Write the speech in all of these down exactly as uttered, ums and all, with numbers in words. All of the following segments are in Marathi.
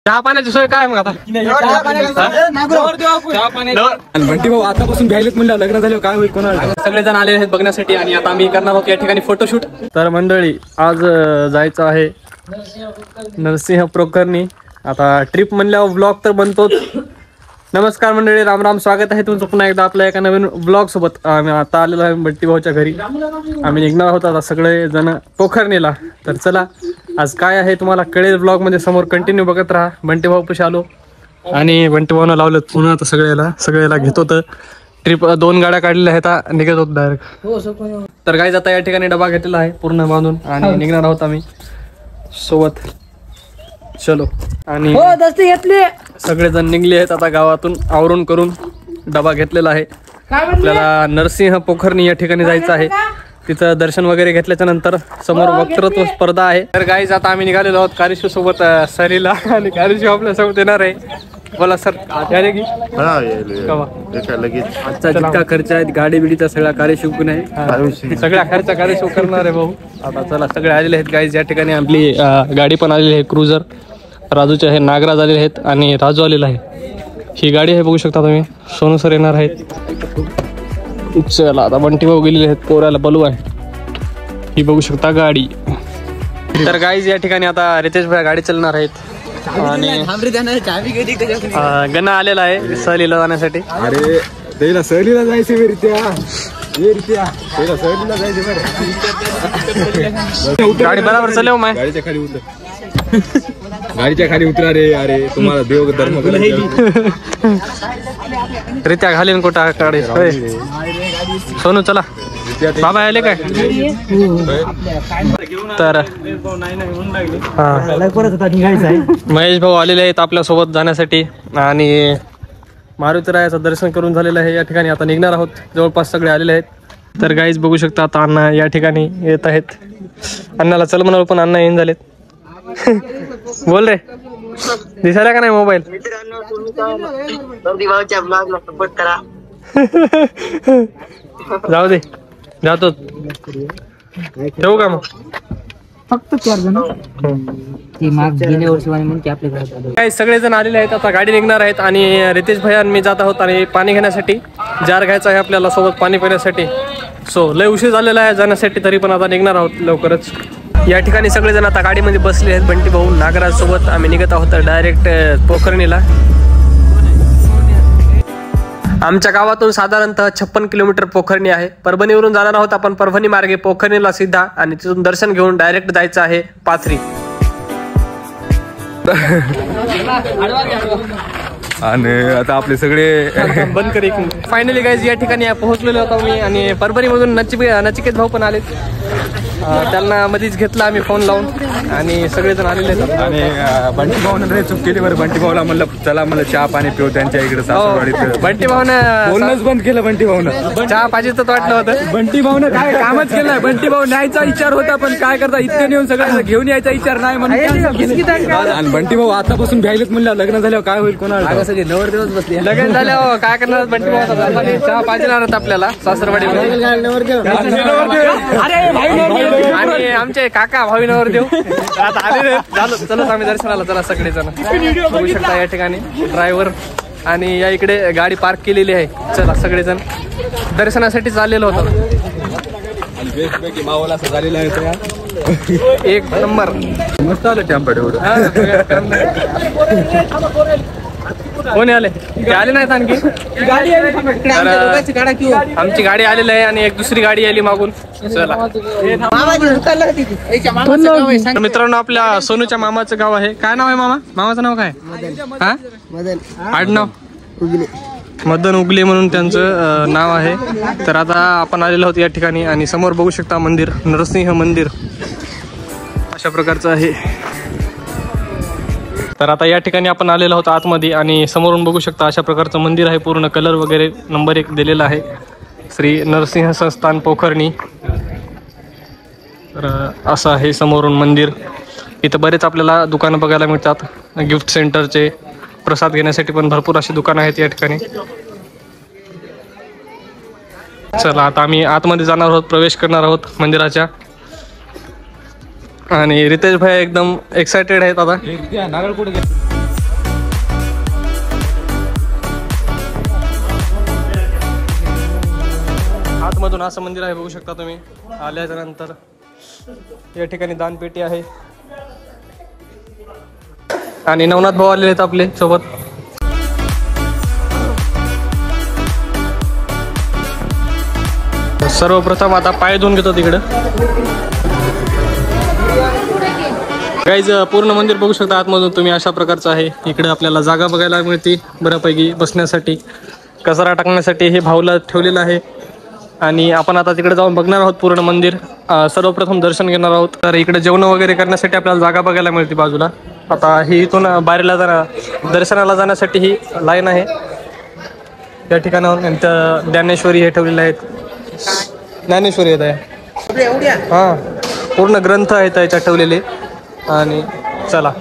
चहा पाण्याची सोय काय मग आता? बंटी भाऊ आतापासून घ्यायलेत म्हणलं लग्न झालं काय होईल कोणाला? सगळेजण आले आहेत बघण्यासाठी आणि आता आम्ही करणार आहोत या ठिकाणी फोटोशूट. तर मंडळी आज जायचं आहे नरसिंह प्रकरणी. आता ट्रिप म्हणल्यावर ब्लॉग तर बनतोच. नमस्कार मंडळी, राम राम, स्वागत आहे तुमचं पुन्हा एकदा आपल्या एका नवीन ब्लॉग सोबत. आम्ही आता आलेलो आहे बंटी भाऊच्या घरी. आम्ही निघणार आहोत आता सगळे जण पोखरणीला. तर चला आज काय आहे तुम्हाला कळेल ब्लॉग मध्ये, समोर कंटिन्यू बघत राहा. बंटी भाऊ पशी आलो आणि बंटी भाऊनं लावलं पुन्हा आता सगळ्याला सगळ्याला घेत होतं. ट्रिप दोन गाड्या काढलेल्या आहेत, निघत होत डायरेक्ट. तर काय जाता या ठिकाणी डबा घेतलेला आहे पूर्ण बांधून आणि निघणार आहोत आम्ही सोबत. चलो आणि सगळेजण निघले आहेत आता गावातून आवरून करून. डबा घेतलेला आहे. आपल्याला नरसिंह पोखरणी या ठिकाणी जायचं आहे. तिथं दर्शन वगैरे घेतल्याच्या नंतर समोर वक्तृत्व स्पर्धा आहे. तर गाईज आता आम्ही निघालेलो आहोत कारिशू सोबत सरीला, आणि कारिशू आपल्या सोबत येणार आहे. बोला सर, याले की आजचा जितका खर्च आहे गाडी बिडीचा सगळा कारिशू पण आहे, सगळा खर्च कारिशू करणार आहे भाऊ. आता चला सगळे आलेले आहेत गाईज या ठिकाणी. आपली गाडी पण आलेली आहे क्रुझर. राजूचे आहे, नागराज आलेले आहेत आणि राजू आलेला आहे. ही गाडी आहे बघू शकता तुम्ही. सोनू सर येणार आहेत. चला आता बंटी भाऊ गेलेले आहेत, पोराला बलू आहे. ही बघू शकता गाडी. तर गाईज या ठिकाणी आता रितेश भाई गाडी चालणार आहेत आणि गणा आलेला आहे सहलीला जाण्यासाठी. अरे त्याला सहलीला जायचं सहलीला जायचं गाडी बरोबर चालव माय. गाडीच्या खाली उतर, गाडीच्या खाली उतरा रे. अरे तुम्हाला देव धर्म रित्या घालीन कुठं गाडी. सोनू चला, बाबा आले काय? तर महेश भाऊ आलेले आहेत आपल्या सोबत जाण्यासाठी आणि मारुतीरायाचं दर्शन करून झालेलं आहे या ठिकाणी. आता निघणार आहोत, जवळपास सगळे आलेले आहेत. तर गाईज बघू शकता आता अण्णा या ठिकाणी येत आहेत. अण्णाला चल म्हणाल पण अण्णा येऊन झालेत. बोल रे, दिसायला का नाही मोबाईल? जाऊ दे, जातो. ठेवू का मग? फक्त चार जण काही सगळेजण आलेले आहेत. आता गाडी निघणार आहेत आणि रितेश भैया मी जात आहोत आणि पाणी घेण्यासाठी. जार घ्यायचं आहे आपल्याला सोबत पाणी पिण्यासाठी. सो लय उशीर झालेला आहे जाण्यासाठी, तरी पण आता निघणार आहोत लवकरच. या ठिकाणी सगळेजण आता गाडीमध्ये बसले आहेत. बंटी भाऊ नागराज सोबत आम्ही निघत आहोत डायरेक्ट पोखरणीला. आमच्या गावातून साधारणतः छप्पन किलोमीटर पोखरणी आहे. परभणीवरून जाणार आहोत आपण परभणी मार्गे पोखरणीला सीधा, आणि तिथून दर्शन घेऊन डायरेक्ट जायचं आहे पाथरी. आणि आता आपले सगळे बंद कर. फायनली गाईज या ठिकाणी पोहोचलेलो होतो मी, आणि परभणीमधून नचिके नचिकेत भाऊ पण आलेत. त्यांना मध्येच घेतला आम्ही फोन लावून आणि सगळेजण आलेले आहेत. आणि बंटी भाऊने चूक केली बरं. बंटी भाऊला म्हणलं चला मला चहा पाणी पिऊ त्यांच्या इकडे सासरवाडीत. बंटी भाऊनं बोलणंच बंद केलं. बंटी भाऊनं चहा पाहिजे तर वाटलं होतं. बंटी भाऊनं काय कामच केलंय. बंटी भाऊ न्यायचा विचार होता, पण काय करता इतकं नेऊन सगळं घेऊन यायचा विचार नाही म्हणून. आणि बंटी भाऊ आतापासून घ्यायलेत म्हणलं लग्न झाल्यावर काय होईल कोणाला? सगळे नवर दिवस बसले. लग्न झाल्यावर काय करणार बंटी भाऊ? चहा पाहिजे आपल्याला सासरवाडी. आणि आमचे काका भावीनावर देऊ आता आलेले झालो. चला आम्ही दर्शनाला. चला सगळेजण बघू शकता या ठिकाणी ड्रायव्हर आणि या इकडे गाडी पार्क केलेली आहे. चला सगळेजण दर्शनासाठी चाललेलो होतो. मावला असं झालेलं आहे. एक नंबर मस्त आलं टॅम्पा एवढं. कोणी आले? ते आले नाहीत आणखी. आमची गाडी आलेली आहे आणि एक दुसरी गाडी आली मागून. चला मित्रांनो, आपल्या सोनूच्या मामाचं गाव आहे. काय नाव आहे मामा? मामाचं नाव काय? हा, आडनाव मदन उगले म्हणून त्यांचं नाव आहे. तर आता आपण आलेलो आहोत या ठिकाणी आणि समोर बघू शकता मंदिर, नरसिंह मंदिर अशा प्रकारचं आहे. तर आता या ठिकाणी आपण आलेलो आहोत आतमध्ये आणि समोरून बघू शकता अशा प्रकारचं मंदिर आहे. पूर्ण कलर वगैरे नंबर एक दिलेला आहे. श्री नरसिंह संस्थान पोखरणी. तर असं आहे समोरून मंदिर. इथं बरेच आपल्याला दुकानं बघायला मिळतात. गिफ्ट सेंटरचे, प्रसाद घेण्यासाठी पण भरपूर अशी दुकानं आहेत या ठिकाणी. चला आता आम्ही आतमध्ये जाणार आहोत, प्रवेश करणार आहोत मंदिराच्या. आणि रितेश भाई एकदम एक्साइटेड आहेत आता. आतमधून असं मंदिर आहे, बघू शकता तुम्ही. आल्याच्या नंतर या ठिकाणी दानपेटी आहे आणि नवनाथ भाऊ आलेले आहेत आपले सोबत. सर्वप्रथम आता पाय धुवून घेतो तिकडं. गाईज पूर्ण मंदिर बघू शकता आतमधून तुम्ही, अशा प्रकारचं आहे. इकडे आपल्याला जागा बघायला मिळते बऱ्यापैकी बसण्यासाठी, कचरा टाकण्यासाठी हे भाऊला ठेवलेलं आहे. आणि आपण आता तिकडे जाऊन बघणार आहोत पूर्ण मंदिर. सर्वप्रथम दर्शन घेणार आहोत. तर इकडे जेवण वगैरे करण्यासाठी आपल्याला जागा बघायला मिळते बाजूला. आता ही इथून बाहेरला जाणार दर्शनाला जाण्यासाठी ही लाईन आहे त्या ठिकाणाहून. नंतर ज्ञानेश्वरी हे ठेवलेले आहेत, ज्ञानेश्वरी येत आहे. हां, पूर्ण ग्रंथ आहेत याच्यात ठेवलेले. आणि चला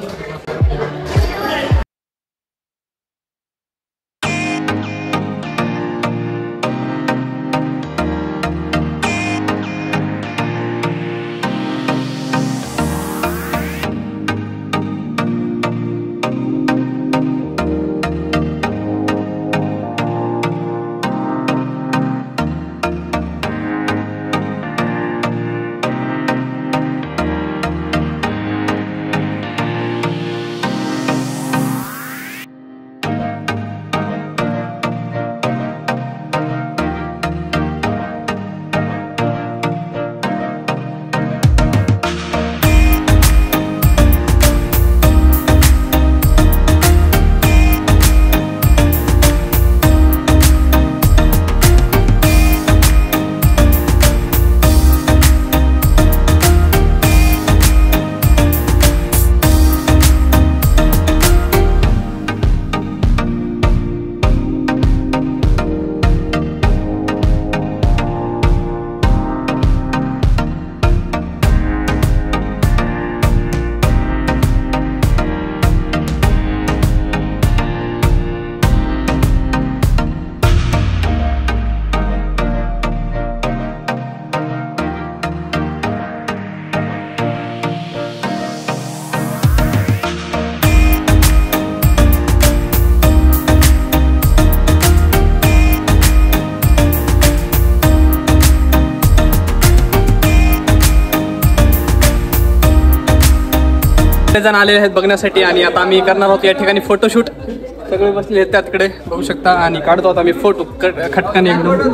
जण आलेले आहेत बघण्यासाठी. आणि आता आम्ही करणार आहोत या ठिकाणी फोटोशूट. सगळे बसले आहेत त्याकडे बघू शकता. आणि काढतो आहोत आम्ही फोटो खटकाने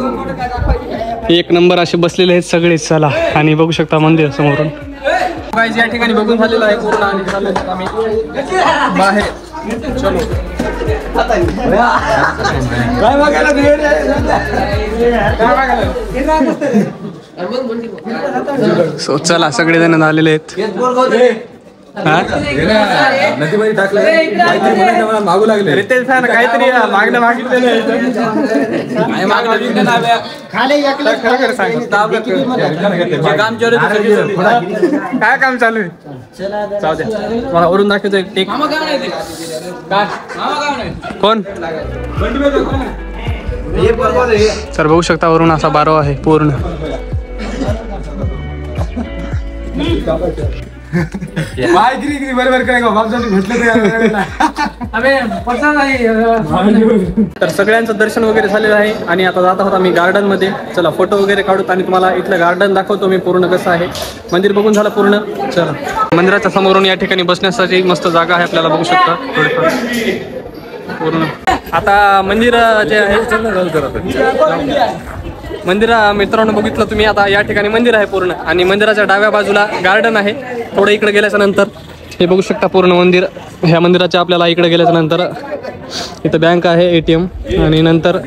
एकदम एक नंबर असे बसलेले आहेत सगळे. चला आणि बघू शकता मंदिर समोरून. गाईज या ठिकाणी बघून झालेलं आहे पूर्ण. आणि चालू आम्ही बाहेर. चलो सो चला सगळेजण आलेले आहेत. मागू लागले रितेश फॅन काहीतरी मागणं मागितलेलं काय काम चालू आहे. जाऊ द्या मला वरून दाखवतो एक टेक. कोण सर बघू शकता वरून असा बारो आहे पूर्ण. बरोबर काय तर सगळ्यांचं दर्शन वगैरे झालेलं आहे. आणि आता जात आहोत आम्ही गार्डन मध्ये. चला फोटो वगैरे काढूत आणि तुम्हाला इथलं गार्डन दाखवतो मी पूर्ण कसं आहे. मंदिर बघून झालं पूर्ण. चला मंदिराच्या समोरून या ठिकाणी बसण्यासाठी मस्त जागा आहे आपल्याला बघू शकता पूर्ण. आता मंदिर जे आहे मंदिर मित्रांनो बघितलं तुम्ही. आता या ठिकाणी मंदिर आहे पूर्ण. आणि मंदिराच्या डाव्या बाजूला गार्डन आहे. थोडं इकडे गेल्याच्या नंतर हे बघू शकता पूर्ण मंदिर. ह्या मंदिराच्या आपल्याला इकडे गेल्याच्या नंतर इथं बँक आहे, एटीएम. आणि नंतर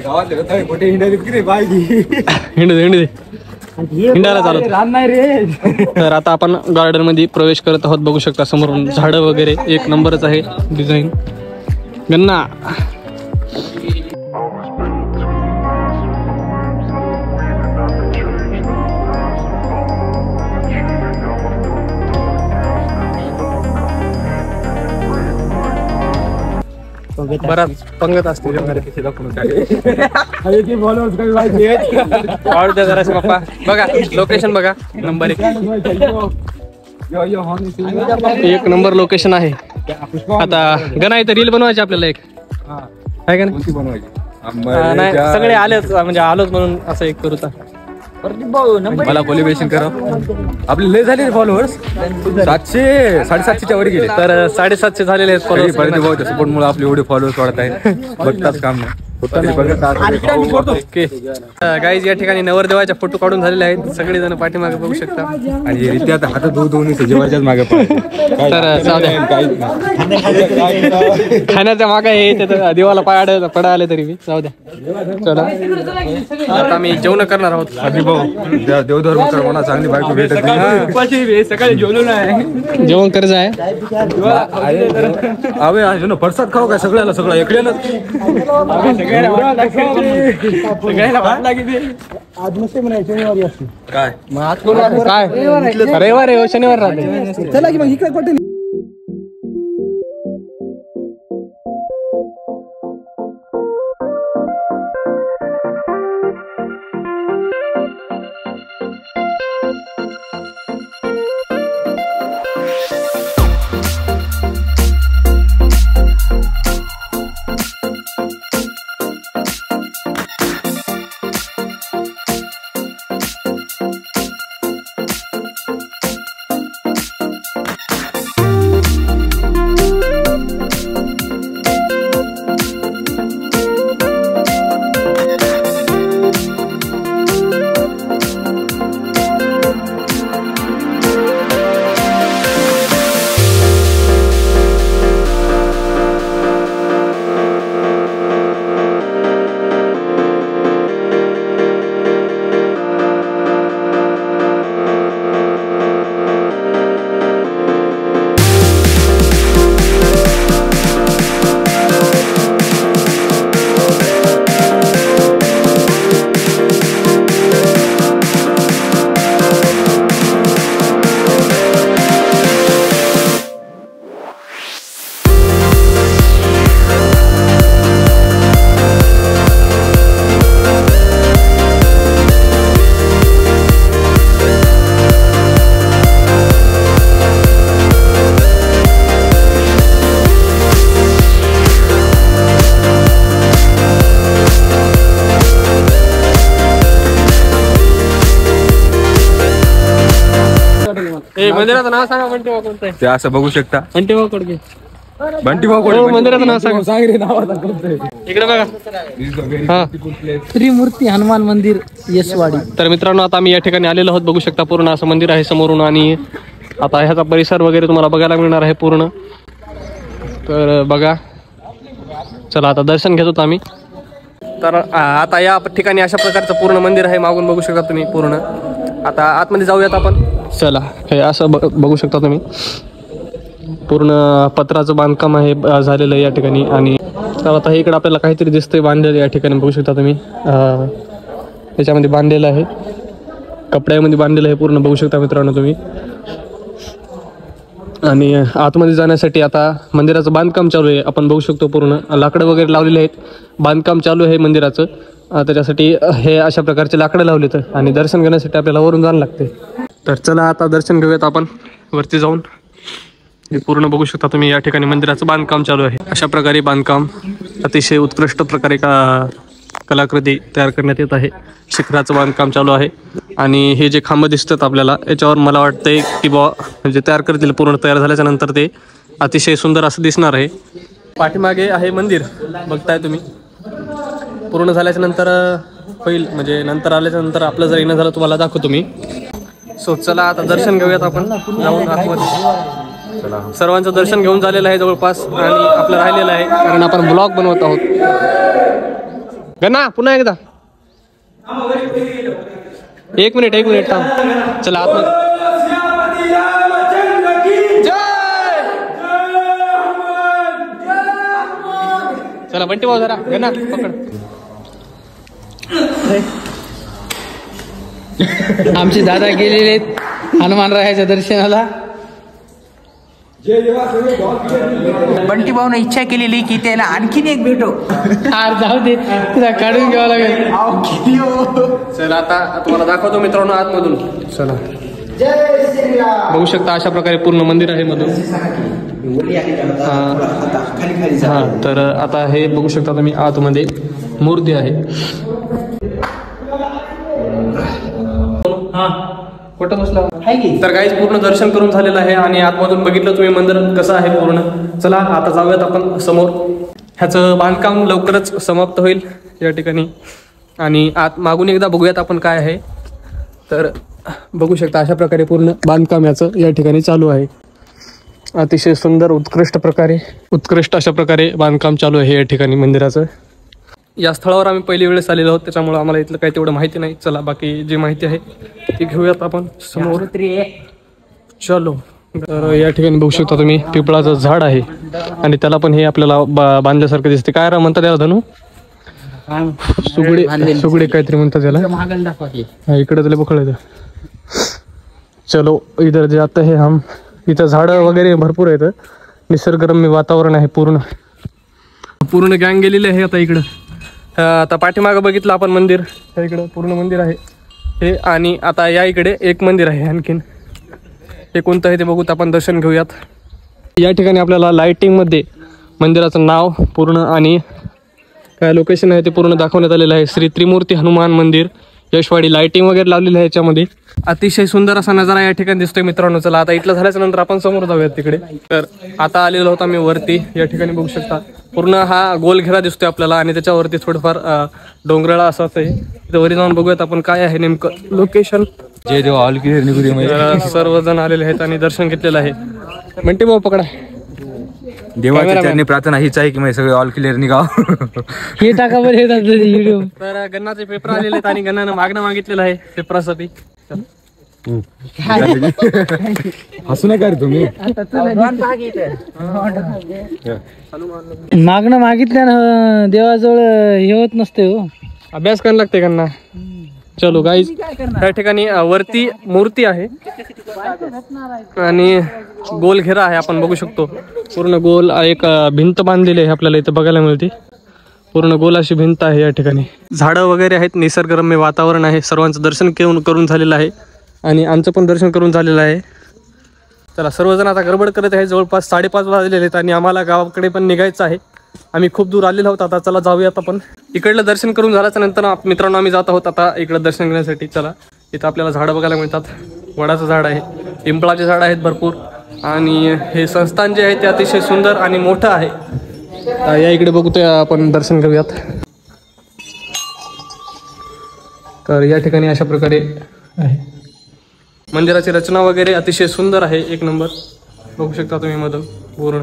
हिंड हिंड हिंडायला चालू. तर आता आपण गार्डन मध्ये प्रवेश करत आहोत. बघू शकता समोरून झाडं वगैरे एक नंबरच आहे डिझाईन. गन्ना बराच पंगत असते. जराशे पप्पा बघा लोकेशन बघा नंबर एक. एक नंबर लोकेशन आहे. आता गणा इथं रील बनवायची आपल्याला एक आहे का नाही. सगळे आलेच म्हणजे आलोच म्हणून असं एक करू. मला कोलिब्रेशन करा. आपले लय झाले फॉलोअर्स, सातशे साडेसातशेच्या वर गेले. तर साडेसातशे झालेले आहेत तरी फॉलोअर्स. बंटी भाऊच्या सपोर्ट मुळे आपले एवढे फॉलोअर्स वाढत आहे. बघताच काम नाही. ओके गाईज, या ठिकाणी नवरदेवाच्या फोटो काढून झालेले आहेत. सगळेजण पाठीमागे बघू शकता. आणि रित्या आता हातात धुवून धुवून जेवायच्याच मागे तर जाऊ द्या. खाण्याच्या मागे हे तिथं देवाला पाय आड पडा आले तरी मी जाऊ द्या. चला आता आम्ही जेवण करणार आहोत. अभि भाऊ देवधर्म कर म्हणा, चांगली बायको भेटत नाही. सकाळी जेवलो नाही. जेवण कर्ज आहे. अबे आज ना प्रसाद खाऊ काय सगळ्याला, सगळं एकड्यानं आज नसते म्हणाय शनिवारी असते. काय काय रविवार आहे, शनिवार राहते. चला की मग इकडे कुठे मंदिराचं नाव सांगा. बंटी भाऊ कोणतं आहे? ते असं बघू शकता. बंटी भाऊ कडगे. बंटी भाऊ हो, मंदिराचं नाव सांगा. सांग रे नावाला कोणतं. इकडे बघा. हा त्रिमूर्ती हनुमान मंदिर यसवाडी. तर मित्रांनो, आता आम्ही या ठिकाणी आलेलो आहोत. बघू शकता पूर्ण असं मंदिर आहे समोरून. आणि आता ह्याचा परिसर वगैरे तुम्हाला बघायला मिळणार आहे पूर्ण. तर बघा, चला आता दर्शन घेतो आम्ही. तर आ, आता या ठिकाणी अशा प्रकारचं पूर्ण मंदिर आहे. मागून बघू शकता तुम्ही पूर्ण. आता आतमध्ये जाऊयात आपण. चला, हे असं ब बघू शकता तुम्ही. पूर्ण पत्राचं बांधकाम आहे अ, झालेलं आहे या ठिकाणी. आणि तर आता इकडे आपल्याला काहीतरी दिसतंय बांधलेलं या ठिकाणी. बघू शकता तुम्ही. त्याच्यामध्ये बांधलेलं आहे, कपड्यामध्ये बांधलेलं आहे पूर्ण. बघू शकता मित्रांनो तुम्ही. आणि आतमध्ये जाण्यासाठी आता मंदिराचं बांधकाम चालू आहे. आपण बघू शकतो पूर्ण लाकडं वगैरे लावलेले आहेत. बांधकाम चालू आहे मंदिराचं. त्याच्यासाठी हे अशा प्रकारचे लाकडं लावलेत. आणि दर्शन घेण्यासाठी आपल्याला वरून जाणं लागते. तर चला आता दर्शन घेऊयात आपण वरती जाऊन. हे पूर्ण बघू शकता तुम्ही. या ठिकाणी मंदिराचं बांधकाम चालू आहे. अशा प्रकारे बांधकाम अतिशय उत्कृष्ट प्रकारे का कलाकृती तयार करण्यात येत आहे. शिखराचं बांधकाम चालू आहे. आणि हे जे खांब दिसतात आपल्याला, याच्यावर मला वाटतंय की बा म्हणजे तयार करतील. पूर्ण तयार झाल्याच्या नंतर ते अतिशय सुंदर असं दिसणार आहे. पाठीमागे आहे मंदिर, बघताय तुम्ही. पूर्ण झाल्याच्या नंतर होईल, म्हणजे नंतर आल्याच्या नंतर आपलं जर येणं झालं तुम्हाला दाखवतो मी. सो चला आता दर्शन घेऊयात आपण जाऊन आतमध्ये. सर्वांचं दर्शन घेऊन झालेलं आहे जवळपास. आणि आपलं राहिलेलं आहे कारण आपण ब्लॉग बनवत आहोत. गणा पुन्हा एकदा एक मिनिट एक मिनिट थांब. चला आतमध्ये. चला बंटी भाऊ जरा गणा पकड. आमचे दादा गेलेले आहेत हनुमानरायाच्या दर्शनाला. बंटी भाऊने इच्छा केलेली की त्याला आणखीन एक भेटो. हार जाऊ दे, तुला काढून घ्यावं लागेल. चला आता तुम्हाला दाखवतो मित्रांनो आतमधून. चला बघू शकता अशा प्रकारे पूर्ण मंदिर आहे मधून. हा तर आता हे बघू शकता तुम्ही आतमध्ये मूर्ती आहे. कुठं बसला तर काहीच पूर्ण दर्शन करून झालेलं आहे आणि आतमधून बघितलं तुम्ही मंदिर कसं आहे पूर्ण. चला आता जाऊयात आपण समोर. ह्याचं बांधकाम लवकरच समाप्त होईल या ठिकाणी आणि आत मागून एकदा बघूयात आपण काय आहे. तर बघू शकता अशा प्रकारे पूर्ण बांधकाम याचं या ठिकाणी चालू आहे. अतिशय सुंदर उत्कृष्ट प्रकारे उत्कृष्ट अशा प्रकारे बांधकाम चालू आहे या ठिकाणी मंदिराचं. या स्थळावर आम्ही पहिली वेळेस आलेलो आहोत त्याच्यामुळे आम्हाला इथलं काही तेवढं माहिती नाही. चला बाकी जी माहिती आहे ती घेऊयात आपण समोर. चलो. तर या ठिकाणी बघू शकता तुम्ही पिंपळाचं झाड आहे आणि त्याला पण हे आपल्याला बा बांधल्यासारखं दिसते. काय रा म्हणतात त्याला धनू? सुगडे सुगडे काहीतरी म्हणतात त्याला. इकडे त्याला पकडायचं. चलो इधर जाते हैं हम. इथं झाडं वगैरे भरपूर आहेत. निसर्गरम्य वातावरण आहे पूर्ण. पूर्ण गँग गेलेली आहे आता इकडं. आता पाठीमागं बघितलं आपण मंदिर. त्या इकडं पूर्ण मंदिर आहे हे आणि आता या इकडे एक मंदिर आहे आणखीन. हे कोणतं आहे ते बघूत आपण दर्शन घेऊयात. या ठिकाणी आपल्याला लाइटिंगमध्ये मंदिराचं नाव पूर्ण आणि काय लोकेशन आहे ते पूर्ण दाखवण्यात आलेलं आहे. श्री त्रिमूर्ती हनुमान मंदिर यशवाडी. लाइटिंग वगैरे लावलेली आहे याच्यामध्ये. अतिशय सुंदर असा नजारा या ठिकाणी दिसतोय मित्रांनो. चला आता इथलं झाल्याच्या नंतर आपण समोर जाऊयात तिकडे. तर आता आलेलो होता मी वरती. या ठिकाणी बघू शकता पूर्ण हा गोल घेरा दिसतोय आपल्याला आणि त्याच्यावरती थोडंफार डोंगराळा असंच आहे. तिथं वरी जाऊन बघूयात आपण काय आहे नेमकं लोकेशन. जय देव ऑल क्लिअर. सर्वजण आलेले आहेत आणि दर्शन घेतलेलं आहे. म्हणते भाऊ पकडा. देवाच्या चरणी प्रार्थना हीच आहे की मी सगळे ऑल क्लिअर निघाव. हे टाका बरं व्हिडिओ. तर गन्नाचे पेपर आलेले आहेत आणि गन्नानं मागणं मागितलेलं आहे पेपरासाठी. हसू नका रे तुम्ही. मागणं मागितल्यानं देवाजवळ हे होत नसते हो. अभ्यास करायला लागते गन्ना. चलो गाईज त्या ठिकाणी वरती मूर्ती आहे आणि गोल घेरा आहे. आपण बघू शकतो पूर्ण गोल एक भिंत बांधलेली आहे आपल्याला इथं बघायला मिळते. पूर्ण गोल अशी भिंत आहे या ठिकाणी. झाडं वगैरे आहेत. निसर्गरम्य वातावरण आहे. सर्वांचं दर्शन घेऊन करून झालेलं आहे आणि आमचं पण दर्शन करून झालेलं आहे. चला सर्वजण आता गडबड करत आहे. जवळपास साडेपाच वाजलेले आहेत आणि आम्हाला गावाकडे पण निघायचं आहे. आम्ही खूप दूर आलेलो आहोत. आता चला जाऊयात आपण. इकडलं दर्शन करून झाल्याच्या नंतर मित्रांनो आम्ही जात आहोत आता इकडं दर्शन घेण्यासाठी. चला इथं आपल्याला झाडं बघायला मिळतात. वडाचं झाड आहे, पिंपळाचे झाड आहेत भरपूर आणि हे संस्थान जे आहे ते अतिशय सुंदर आणि मोठं आहे. या इकडे बघतोय आपण दर्शन घेऊयात. तर या ठिकाणी अशा प्रकारे आहे. मंदिराची रचना वगैरे अतिशय सुंदर आहे. एक नंबर बघू शकता तुम्ही मधून पूर्ण.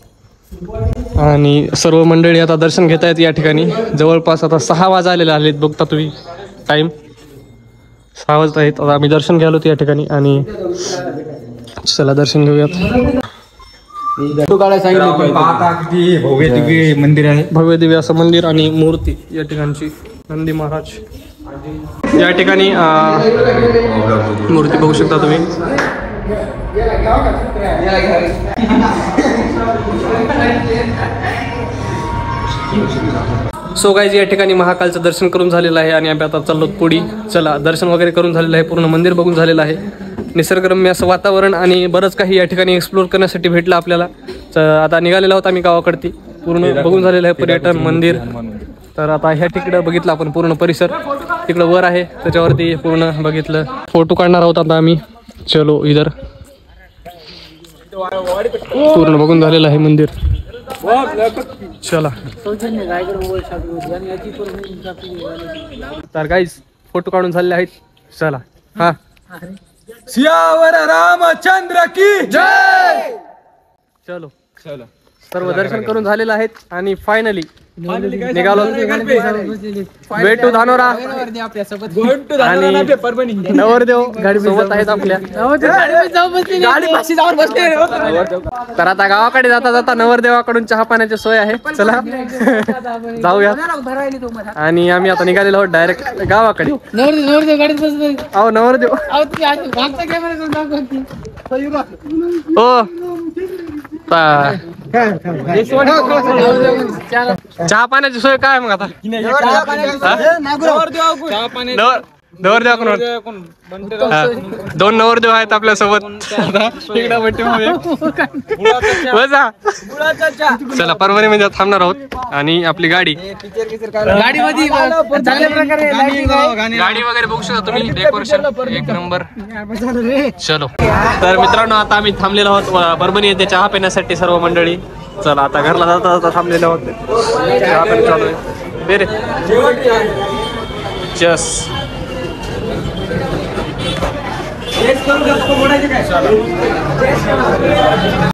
आणि सर्व मंडळी आता दर्शन घेत आहेत या ठिकाणी. जवळपास आता सहा वाजलेले आलेत बघता तुम्ही टाइम. सहा वाजत आहेत. आता आम्ही दर्शन घ्यायला होतो या ठिकाणी आणि चला दर्शन घेऊयात. भव्य दिव्य मंदिर आहे. भव्य दिव्य असं मंदिर आणि मूर्ती या ठिकाणची नंदी महाराज या ठिकाणी मूर्ती बघू शकता तुम्ही. सो गाईज या ठिकाणी महाकालचं दर्शन करून झालेलं आहे आणि आम्ही आता चाललो पुढे. चला दर्शन वगैरे करून झालेलं आहे. पूर्ण मंदिर बघून झालेलं आहे. निसर्गरम्य असं वातावरण आणि बरंच काही या ठिकाणी एक्सप्लोर करण्यासाठी भेटलं आपल्याला. आता निघालेलो आहोत आम्ही गावाकडती. पूर्ण बघून झालेलं आहे पर्यटन मंदिर. तर आता ह्या ठिकाणं बघितलं आपण पूर्ण परिसर. तिकडं वर आहे त्याच्यावरती पूर्ण बघितलं. फोटो काढणार आहोत आता आम्ही. चलो इधर. पूर्ण बघून झालेलं आहे मंदिर. चला तर गाईज फोटो काढून झालेले आहेत. चला हा. सियावर रामचंद्र की जय. चलो चलो सर्व दर्शन करून झालेलं आहेत आणि फायनली निघालो. भेटू धानोरा आणि नवरदेव गाडी सोबत आहेत आपल्या. तर आता गावाकडे जाता जाता नवरदेवाकडून चहा पाण्याची सोय आहे. चला जाऊया. आणि आम्ही आता निघालेलो आहोत डायरेक्ट गावाकडे. अहो नवरदेव हो चहा पाण्याची सोय काय मग आता. नवरदेव कोण हा. दोन नवरदेव आहेत आपल्या सोबत. इकडे बंटी भाऊ आहे. बसा. चला परभणी मध्ये थांबणार आहोत आणि आपली गाडी गाडीमध्ये चांगल्या प्रकारे lighting आहे. गाडी वगैरे बघू शकता तुम्ही. डेकोरेशन एक नंबर. चलो तर मित्रांनो आता आम्ही थांबलेलो आहोत परभणी येथे चहा पिण्यासाठी सर्व मंडळी. चला आता घरला जाता जाता थांबलेलो आहोत. चहा पिणं चालू आहे. बेरे चस